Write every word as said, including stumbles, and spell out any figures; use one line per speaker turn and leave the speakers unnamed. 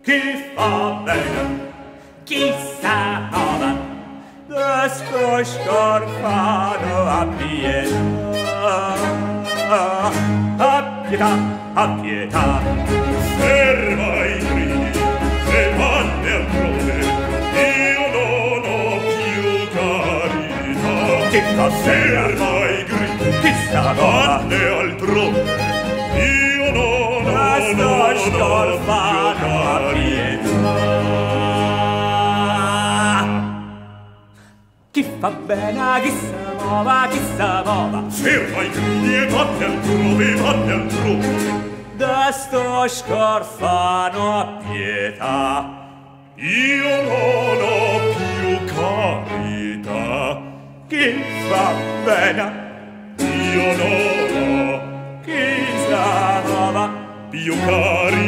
chi fa bene, chi s'amava, questo scorfano a pietà, a pietà, a pietà.
Ferma i gridi e vanne altrove, io non ho più carità.
Chi fa
Ferma i gridi,
chi s'amava,
vanne altrove, io non ho,
questo
non ho
scorfano a
più
pietà. Chi fa bene, chi s'amava, chi s'amava,
ferma i gridi e vanne altrove, vanne altrove,
desto scorfano a pietà.
io non ho più carità.
Chi fa bene,
Io non ho
chi s'amava,
più carità.